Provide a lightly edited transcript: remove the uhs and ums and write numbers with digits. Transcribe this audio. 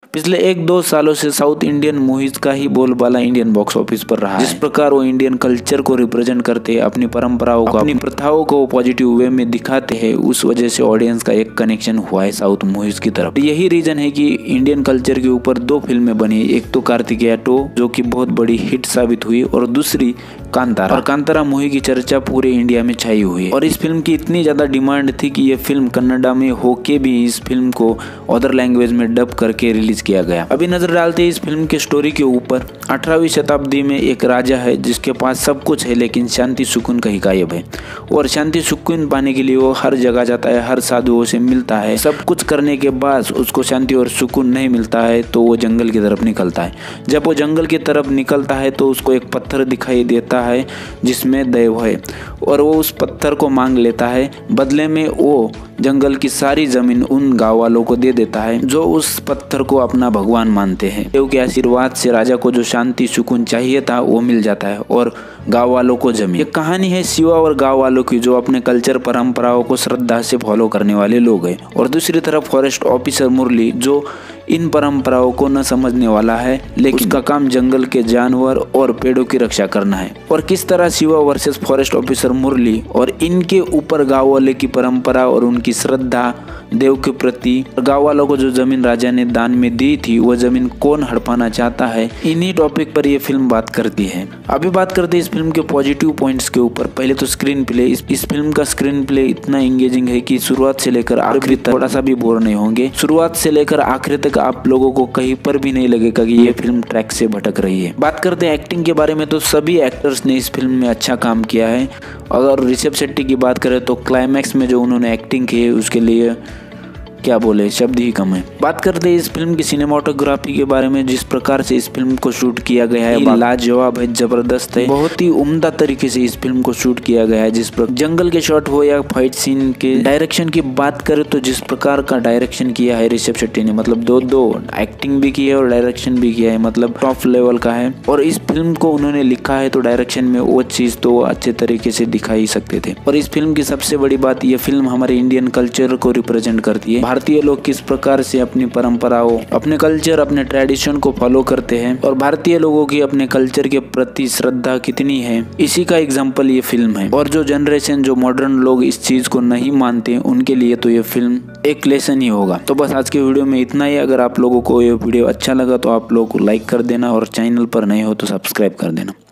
पिछले 1-2 सालों से साउथ इंडियन मूवीज का ही बोलबाला इंडियन बॉक्स ऑफिस पर रहा है। जिस प्रकार वो इंडियन कल्चर को रिप्रेजेंट करते हैं, अपनी परंपराओं को, अपनी प्रथाओं को पॉजिटिव वे में दिखाते हैं, उस वजह से ऑडियंस का एक कनेक्शन हुआ है साउथ मूवीज की तरफ। यही रीजन है कि इंडियन कल्चर के ऊपर 2 फिल्में बनी, एक तो कार्तिकेय 2 जो कि बहुत बड़ी हिट साबित हुई और दूसरी कांतारा। और कांतारा मूवी की चर्चा पूरे इंडिया में छाई हुई है और इस फिल्म की इतनी ज्यादा डिमांड थी कि ये फिल्म कन्नडा में होके भी इस फिल्म को अदर लैंग्वेज में डब करके रिलीज किया गया। अभी नजर डालते हैं इस फिल्म के स्टोरी के ऊपर। 18वीं शताब्दी में एक राजा है जिसके पास सब कुछ है लेकिन शांति सुकून कहीं गायब है और शांति सुकून पाने के लिए वो हर जगह जाता है, हर साधुओं से मिलता है। सब कुछ करने के बाद उसको शांति और सुकून नहीं मिलता है तो वो जंगल की तरफ निकलता है। जब वो जंगल की तरफ निकलता है तो उसको एक पत्थर दिखाई देता है जिसमें दैव है और वो उस पत्थर को मांग लेता है। बदले में वो जंगल की सारी जमीन उन गांव वालों को दे देता है जो उस पत्थर को अपना भगवान मानते हैं। देव के आशीर्वाद से राजा को जो शांति सुकून चाहिए था वो मिल जाता है और गांव वालों को जमीन। ये कहानी है शिवा और गांव वालों की जो अपने कल्चर परंपराओं को श्रद्धा से फॉलो करने वाले लोग हैं और दूसरी तरफ फॉरेस्ट ऑफिसर मुरली जो इन परंपराओं को न समझने वाला है लेकिन उसका काम जंगल के जानवर और पेड़ों की रक्षा करना है। और किस तरह Shiva versus forest officer Murli और इनके ऊपर गांव वाले की परंपरा और उनकी श्रद्धा देव के प्रति, गांव वालों को जो जमीन राजा ने दान में दी थी वो जमीन कौन हड़पाना चाहता है, इन्हीं टॉपिक पर ये फिल्म बात करती है। अभी बात करते हैं इस फिल्म के पॉजिटिव पॉइंट्स के ऊपर। पहले तो स्क्रीन प्ले। इस फिल्म का स्क्रीन प्ले इतना एंगेजिंग है कि शुरुआत से लेकर आखिरी तक थोड़ा सा भी बोर नहीं होंगे। शुरुआत से लेकर आखिरी तक आप लोगों को कहीं पर भी नहीं लगेगा कि ये फिल्म ट्रैक से भटक रही है। बात करते हैं एक्टिंग के बारे में तो सभी एक्टर्स ने इस फिल्म में अच्छा काम किया है। अगर ऋषभ शेट्टी की बात करें तो क्लाइमैक्स में जो उन्होंने एक्टिंग की है उसके लिए क्या बोले, शब्द ही कम है। बात करते हैं इस फिल्म की सिनेमाटोग्राफी के बारे में। जिस प्रकार से इस फिल्म को शूट किया गया है लाजवाब है, जबरदस्त है। बहुत ही उम्दा तरीके से इस फिल्म को शूट किया गया है। जिस प्रकार जंगल के शॉट हो या फाइट सीन के। डायरेक्शन की बात करें तो जिस प्रकार का डायरेक्शन किया है ऋषभ शेट्टी ने, मतलब दो एक्टिंग भी की है और डायरेक्शन भी किया है, मतलब टॉप लेवल का है। और इस फिल्म को उन्होंने लिखा है तो डायरेक्शन में वो चीज तो अच्छे तरीके से दिखा ही सकते थे। और इस फिल्म की सबसे बड़ी बात, ये फिल्म हमारे इंडियन कल्चर को रिप्रेजेंट करती है। भारतीय लोग किस प्रकार से अपनी परंपराओं, अपने कल्चर, अपने ट्रेडिशन को फॉलो करते हैं और भारतीय लोगों की अपने कल्चर के प्रति श्रद्धा कितनी है, इसी का एग्जाम्पल ये फिल्म है। और जो जनरेशन, जो मॉडर्न लोग इस चीज को नहीं मानते उनके लिए तो ये फिल्म एक लेसन ही होगा। तो बस आज के वीडियो में इतना ही। अगर आप लोगों को ये वीडियो अच्छा लगा तो आप लोग लाइक कर देना और चैनल पर नए हो तो सब्सक्राइब कर देना।